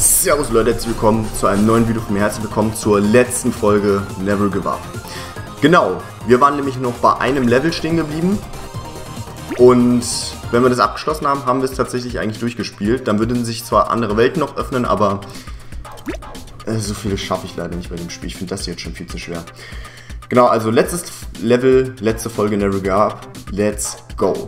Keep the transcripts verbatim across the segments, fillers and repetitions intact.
Servus Leute, herzlich willkommen zu einem neuen Video von mir. Herzlich willkommen zur letzten Folge Never Give Up. Genau, wir waren nämlich noch bei einem Level stehen geblieben. Und wenn wir das abgeschlossen haben, haben wir es tatsächlich eigentlich durchgespielt. Dann würden sich zwar andere Welten noch öffnen, aber äh, so viele schaffe ich leider nicht bei dem Spiel. Ich finde das jetzt schon viel zu schwer. Genau, also letztes Level, letzte Folge Never Give Up. Let's go.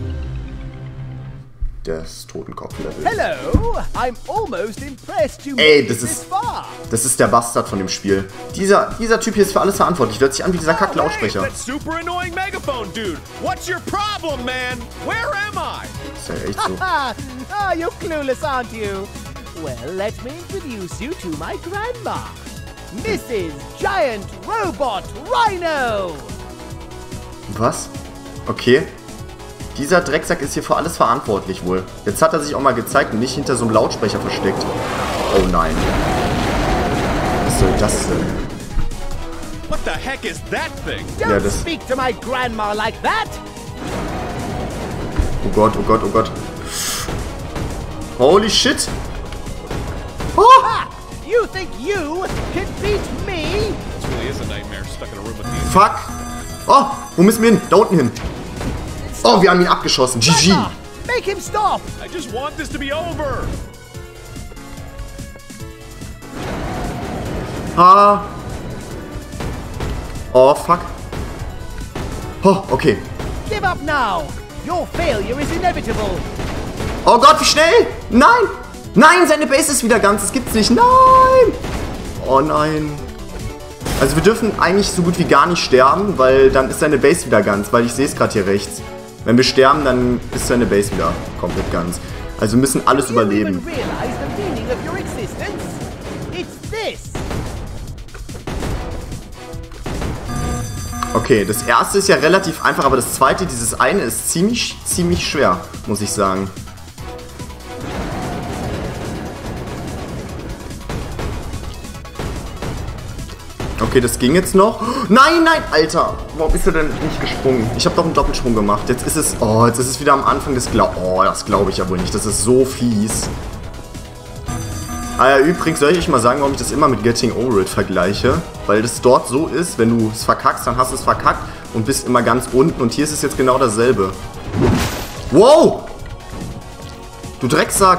Das Totenkopf-Level. Hello, I'm almost impressed you Ey, made das it this ist, far. das ist der Bastard von dem Spiel. Dieser, dieser Typ hier ist für alles verantwortlich. Hört sich an wie dieser Kack-Lautsprecher. Hey, that super annoying megaphone dude. What's your problem, man? Where am I? Ist ja echt so. Ah, oh, you're clueless, aren't you? Well, let me introduce you to my grandma, Missus Giant Robot Rhino. Was? Okay. Dieser Drecksack ist hier für alles verantwortlich wohl. Jetzt hat er sich auch mal gezeigt und nicht hinter so einem Lautsprecher versteckt. Oh nein. Was soll das denn? What the heck is that thing? Don't Ja, das- speak to my grandma like that. Oh Gott, oh Gott, oh Gott. Holy shit. Oh! Ah, you think you can beat me? This really is a nightmare stuck in a room with you. Fuck. Oh, wo müssen wir hin? Da unten hin. Oh, wir haben ihn abgeschossen. G G. Grandma, make him stop. I just want this to be over. Ah. Oh, fuck. Oh, okay. Give up now. Your failure is inevitable. Oh Gott, wie schnell? Nein! Nein, seine Base ist wieder ganz. Das gibt's nicht. Nein! Oh nein. Also wir dürfen eigentlich so gut wie gar nicht sterben, weil dann ist seine Base wieder ganz. Weil ich sehe es gerade hier rechts. Wenn wir sterben, dann ist seine Base wieder komplett ganz. Also wir müssen alles Do you even überleben. realize the meaning of your existence? It's this. Okay, das erste ist ja relativ einfach, aber das zweite, dieses eine, ist ziemlich, ziemlich schwer, muss ich sagen. Okay, das ging jetzt noch. Nein, nein, Alter. Warum ist er denn nicht gesprungen? Ich habe doch einen Doppelsprung gemacht. Jetzt ist es... Oh, jetzt ist es wieder am Anfang des... Glau oh, das glaube ich ja wohl nicht. Das ist so fies. Ah ja, übrigens soll ich euch mal sagen, warum ich das immer mit Getting Over It vergleiche. Weil das dort so ist, wenn du es verkackst, dann hast du es verkackt und bist immer ganz unten. Und hier ist es jetzt genau dasselbe. Wow! Du Drecksack!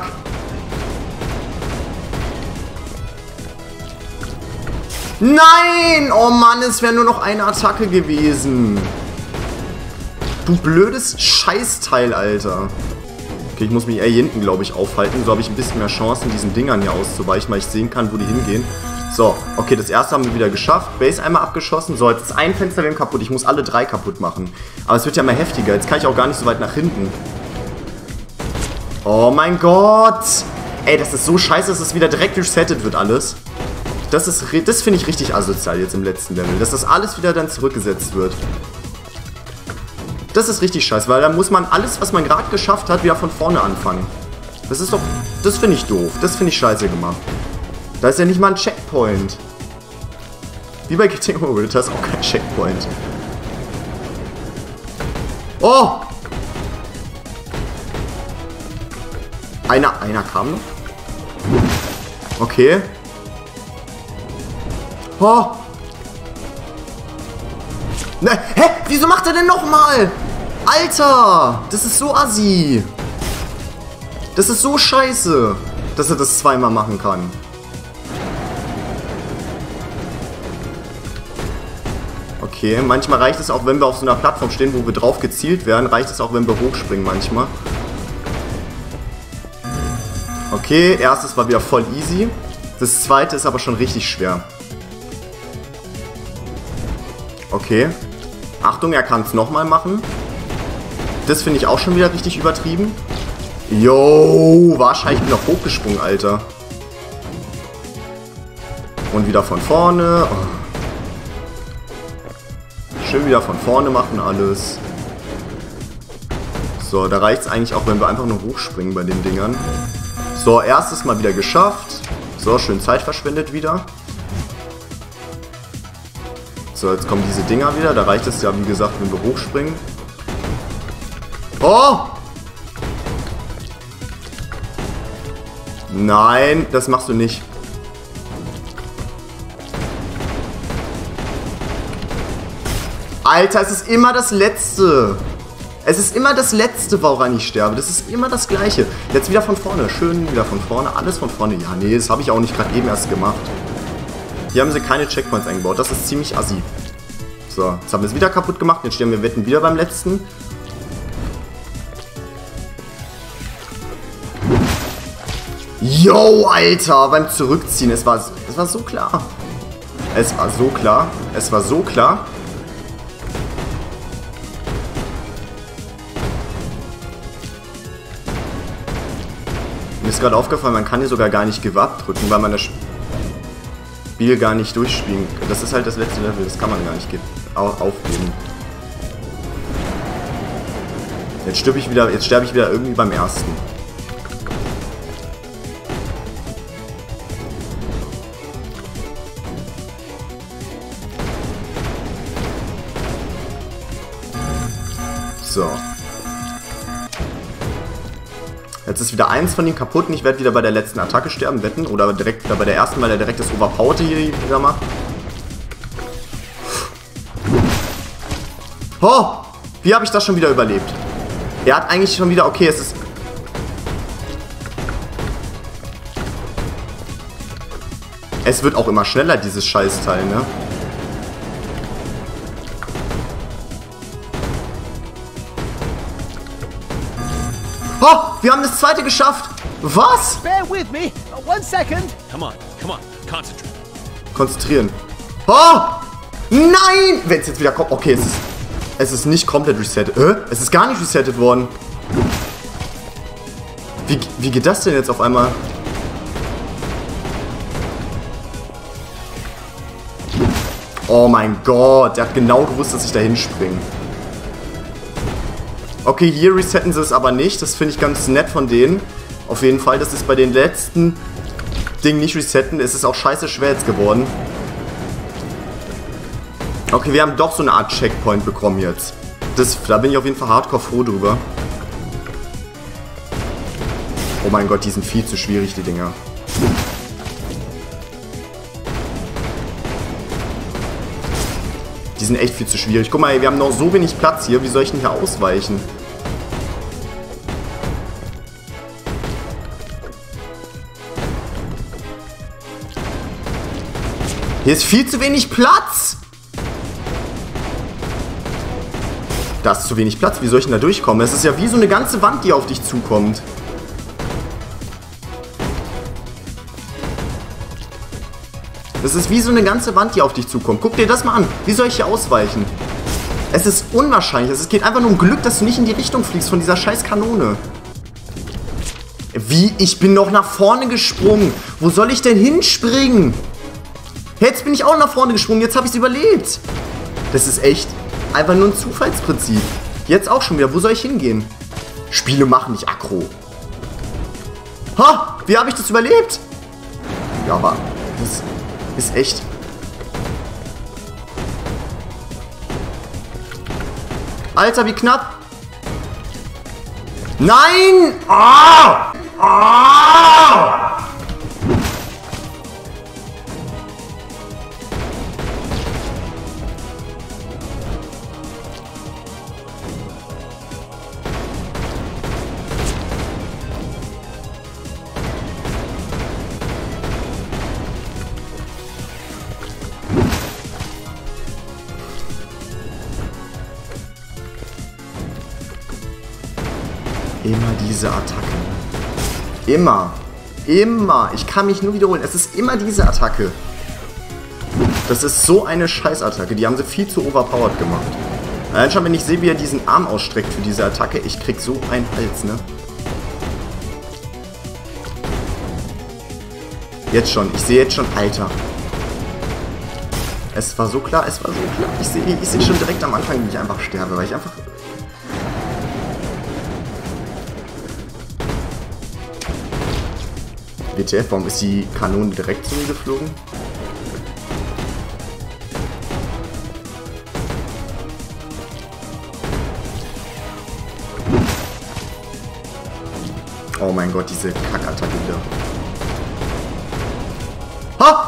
Nein! Oh Mann, es wäre nur noch eine Attacke gewesen. Du blödes Scheißteil, Alter. Okay, ich muss mich eher hier hinten, glaube ich, aufhalten. So habe ich ein bisschen mehr Chancen, diesen Dingern hier auszuweichen, weil ich sehen kann, wo die hingehen. So, okay, das erste haben wir wieder geschafft. Base einmal abgeschossen. So, jetzt ist ein Fenster wieder kaputt. Ich muss alle drei kaputt machen. Aber es wird ja immer heftiger. Jetzt kann ich auch gar nicht so weit nach hinten. Oh mein Gott. Ey, das ist so scheiße, dass es wieder direkt resettet wird alles. Das ist, das finde ich richtig asozial jetzt im letzten Level, dass das alles wieder dann zurückgesetzt wird. Das ist richtig scheiße, weil dann muss man alles, was man gerade geschafft hat, wieder von vorne anfangen. Das ist doch, das finde ich doof, das finde ich scheiße gemacht. Da ist ja nicht mal ein Checkpoint. Wie bei Getting Over It, da ist auch kein Checkpoint. Oh! Einer, einer kam noch? Okay. Oh. Ne, hä? Wieso macht er denn nochmal? Alter, das ist so assi. Das ist so scheiße, dass er das zweimal machen kann. Okay, manchmal reicht es auch, wenn wir auf so einer Plattform stehen, wo wir drauf gezielt werden, reicht es auch, wenn wir hochspringen manchmal. Okay, erstes war wieder voll easy. Das zweite ist aber schon richtig schwer. Okay. Achtung, er kann es nochmal machen. Das finde ich auch schon wieder richtig übertrieben. Yo, wahrscheinlich bin ich noch hochgesprungen, Alter. Und wieder von vorne. Oh. Schön wieder von vorne machen alles. So, da reicht es eigentlich auch, wenn wir einfach nur hochspringen bei den Dingern. So, erstes Mal wieder geschafft. So, schön Zeit verschwendet wieder. So, jetzt kommen diese Dinger wieder. Da reicht es ja, wie gesagt, wenn wir hochspringen. Oh! Nein, das machst du nicht. Alter, es ist immer das Letzte. Es ist immer das Letzte, woran ich sterbe. Das ist immer das Gleiche. Jetzt wieder von vorne. Schön wieder von vorne. Alles von vorne. Ja, nee, das habe ich auch nicht gerade eben erst gemacht. Hier haben sie keine Checkpoints eingebaut. Das ist ziemlich assi. So, jetzt haben wir es wieder kaputt gemacht. Jetzt stehen wir wetten wieder beim letzten. Yo, Alter, beim Zurückziehen. Es war, es war so klar. Es war so klar. Es war so klar. Mir ist gerade aufgefallen, man kann hier sogar gar nicht Give Up drücken, weil man das Spiel gar nicht durchspielen kann. Das ist halt das letzte Level, das kann man gar nicht aufgeben. Jetzt sterbe ich wieder, jetzt sterbe ich wieder irgendwie beim ersten. So. Jetzt ist wieder eins von ihm kaputt und ich werde wieder bei der letzten Attacke sterben, wetten. Oder direkt wieder bei der ersten, weil er direkt das Overpowered hier wieder macht. Oh! Wie habe ich das schon wieder überlebt? Er hat eigentlich schon wieder... Okay, es ist... Es wird auch immer schneller, dieses Scheißteil, ne? Oh, wir haben das zweite geschafft. Was? Bear with me. One second. Come on, come on, concentrate. Konzentrieren. Oh! Nein! Wenn es jetzt wieder kommt. Okay, es ist, es ist nicht komplett resettet. Äh? Es ist gar nicht resettet worden. Wie, wie geht das denn jetzt auf einmal? Oh mein Gott, der hat genau gewusst, dass ich da hinspringe. Okay, hier resetten sie es aber nicht. Das finde ich ganz nett von denen. Auf jeden Fall, das ist bei den letzten Dingen nicht resetten. Es ist auch scheiße schwer jetzt geworden. Okay, wir haben doch so eine Art Checkpoint bekommen jetzt. Das, da bin ich auf jeden Fall hardcore froh drüber. Oh mein Gott, die sind viel zu schwierig, die Dinger. Die sind echt viel zu schwierig. Guck mal, ey, wir haben noch so wenig Platz hier. Wie soll ich denn hier ausweichen? Hier ist viel zu wenig Platz. Da ist zu wenig Platz. Wie soll ich denn da durchkommen? Es ist ja wie so eine ganze Wand, die auf dich zukommt. Das ist wie so eine ganze Wand, die auf dich zukommt. Guck dir das mal an. Wie soll ich hier ausweichen? Es ist unwahrscheinlich. Es geht einfach nur um Glück, dass du nicht in die Richtung fliegst von dieser scheiß Kanone. Wie? Ich bin noch nach vorne gesprungen. Wo soll ich denn hinspringen? Jetzt bin ich auch nach vorne gesprungen. Jetzt habe ich es überlebt. Das ist echt einfach nur ein Zufallsprinzip. Jetzt auch schon wieder. Wo soll ich hingehen? Spiele machen nicht aggro. Ha! Wie habe ich das überlebt? Ja, aber das ist echt. Alter, wie knapp. Nein! Ah! Ah! Immer diese Attacke. Immer. Immer. Ich kann mich nur wiederholen. Es ist immer diese Attacke. Das ist so eine Scheißattacke. Die haben sie viel zu overpowered gemacht. Allein schon, wenn ich sehe, wie er diesen Arm ausstreckt für diese Attacke, ich krieg so einen Hals, ne? Jetzt schon. Ich sehe jetzt schon, Alter. Es war so klar, es war so klar. Ich sehe ich seh schon direkt am Anfang, wie ich einfach sterbe, weil ich einfach... W T F, warum ist die Kanone direkt zu mir geflogen? Oh mein Gott, diese Kackattacke wieder.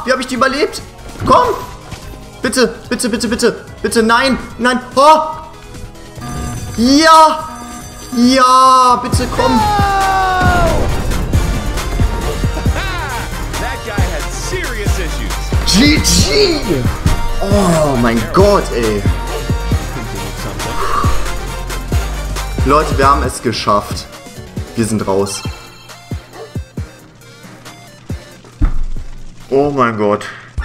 Wie habe ich die überlebt? Komm! Bitte, bitte, bitte, bitte. Bitte, nein, nein. Oh! Ja! Ja, bitte, komm! That guy had serious issues. G G! Oh mein Gott, ey. Leute, wir haben es geschafft. Wir sind raus. Oh mein Gott.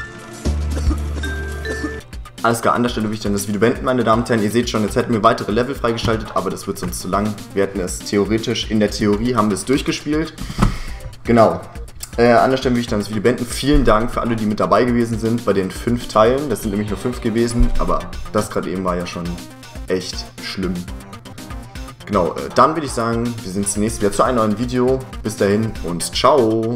Alles klar, an der Stelle will ich dann das Video beenden, meine Damen und Herren. Ihr seht schon, jetzt hätten wir weitere Level freigeschaltet, aber das wird sonst zu lang. Wir hätten es theoretisch, in der Theorie haben wir es durchgespielt. Genau. Äh, an der Stelle will ich dann das Video beenden. Vielen Dank für alle, die mit dabei gewesen sind bei den fünf Teilen. Das sind nämlich nur fünf gewesen, aber das gerade eben war ja schon echt schlimm. Genau, äh, dann würde ich sagen, wir sehen uns demnächst wieder zu einem neuen Video. Bis dahin und ciao!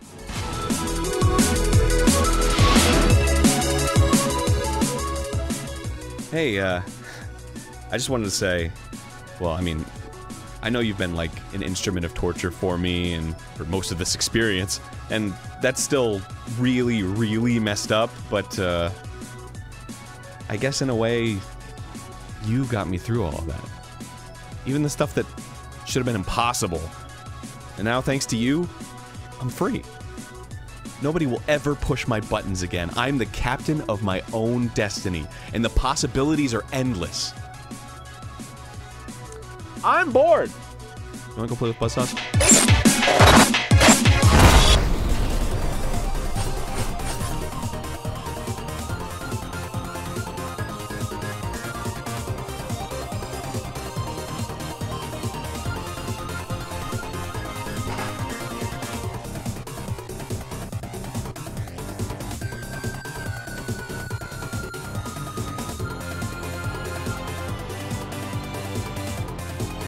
Hey, uh, I just wanted to say, well, I mean, I know you've been like an instrument of torture for me and for most of this experience, and that's still really, really messed up, but, uh, I guess in a way, you got me through all of that. Even the stuff that should have been impossible. And now, thanks to you, I'm free. Nobody will ever push my buttons again. I'm the captain of my own destiny, and the possibilities are endless. I'm bored. You wanna go play with Buzzsaws?